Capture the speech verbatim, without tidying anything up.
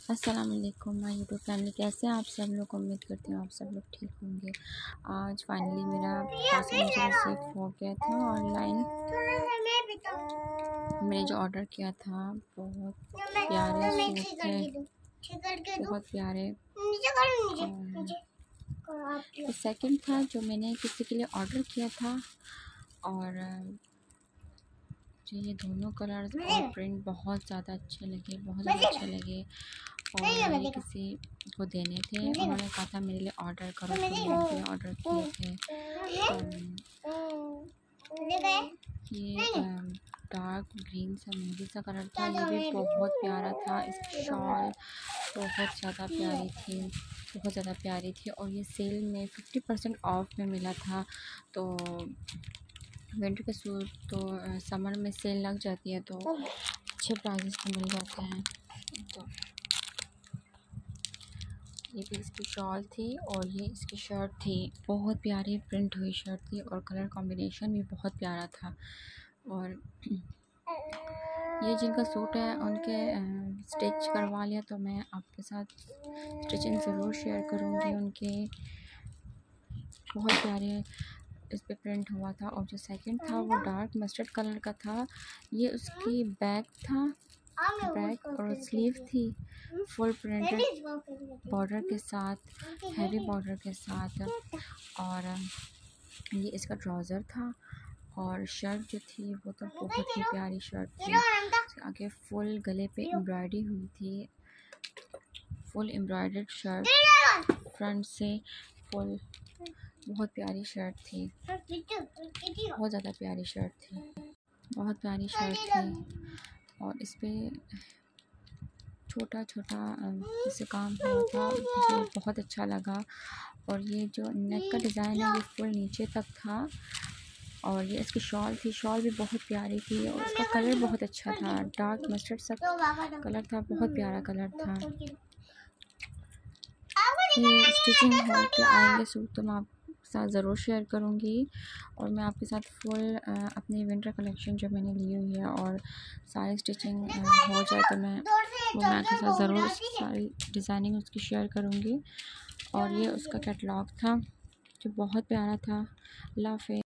अस्सलाम वालेकुम my YouTube family, कैसे हैं आप सब लोग। उम्मीद करती हूँ आप सब लोग ठीक होंगे। आज फाइनली मेरा पार्सल मुझे रिसीव हो गया था ऑनलाइन। मैंने जो ऑर्डर किया था बहुत प्यारे सूट थे, बहुत प्यारे। और सेकंड था जो मैंने किसी के लिए ऑर्डर किया था, और मुझे ये दोनों कलर्स और प्रिंट बहुत ज़्यादा अच्छे लगे, बहुत ज़्यादा अच्छे लगे। और ये किसी को देने थे, उन्होंने कहा था मेरे लिए ऑर्डर करो, तो मैंने ऑर्डर किए थे। ये डार्क ग्रीन सा मेहंदी सा कलर था, ये भी बहुत प्यारा था। इसकी शॉल बहुत ज़्यादा प्यारी थी, बहुत ज़्यादा प्यारी थी। और ये सेल में फिफ्टी परसेंट ऑफ में मिला था। तो विंटर के सूट तो समर में सेल लग जाती है तो अच्छे प्राइसेस पे मिल जाते हैं। तो ये भी इसकी शॉल थी और ये इसकी शर्ट थी, बहुत प्यारी प्रिंट हुई शर्ट थी और कलर कॉम्बिनेशन भी बहुत प्यारा था। और ये जिनका सूट है उनके स्टिच करवा लिया, तो मैं आपके साथ स्टिचिंग ज़रूर शेयर करूँगी। उनके बहुत प्यारे इस पे प्रिंट हुआ था। और जो सेकंड था वो डार्क मस्टर्ड कलर का था। ये उसकी बैक था, बैक और स्लीव थी फुल प्रिंटेड बॉर्डर के साथ, हैवी बॉर्डर के साथ। और ये इसका ट्राउज़र था। और शर्ट जो थी वो तो बहुत ही प्यारी शर्ट थी। इसके आगे फुल गले पे एम्ब्रॉयडरी हुई थी, फुल एम्ब्रॉयडर्ड शर्ट फ्रंट से फुल। बहुत प्यारी शर्ट थी, बहुत ज़्यादा प्यारी शर्ट थी, बहुत प्यारी शर्ट थी। और इस पर छोटा छोटा जैसे काम हुआ था, मुझे बहुत अच्छा लगा। और ये जो नेक का डिज़ाइन है ये फुल नीचे तक था। और ये इसकी शॉल थी, शॉल भी बहुत प्यारी थी और इसका कलर बहुत अच्छा था, डार्क मस्टर्ड सा कलर था, बहुत प्यारा कलर था। ये स्टिचिंग हो के आएंगे सूट तो मैं आप साथ ज़रूर शेयर करूँगी। और मैं आपके साथ फुल अपनी विंटर कलेक्शन जो मैंने ली हुई है और सारी स्टिचिंग हो जाए तो मैं वो मैं आपके साथ ज़रूर सारी डिज़ाइनिंग उसकी शेयर करूँगी। और ये उसका कैटलॉग था जो बहुत प्यारा था। अल्लाह हाफ़िज़।